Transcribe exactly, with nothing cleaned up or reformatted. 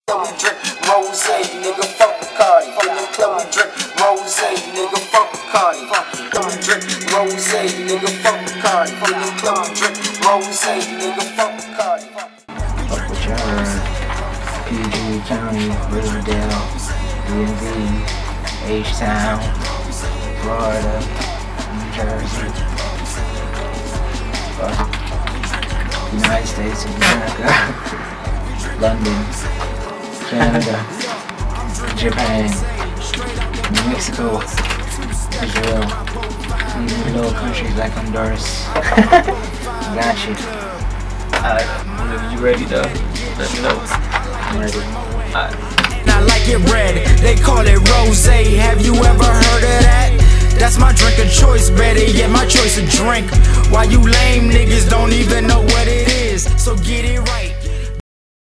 We drink rose, nigga, fuck Bacardi. In the club we drink rose, nigga, fuck Bacardi. We drink rose, nigga, fuck Bacardi. In the club we drink rose, nigga, fuck Bacardi. Fuck with your P G County, Riverdale, D M V, H-Town, Florida, New Jersey, fuck, United States of America, London, Canada, Japan, Mexico, Israel, even little countries like Honduras. Got you. Alright, whenever you ready though, let me know. I'm ready. Alright. I like it red, they call it rosé. Have you ever heard of that? That's my drink of choice, better yet my choice of drink. Why you lame niggas don't even know what it is, so get it right.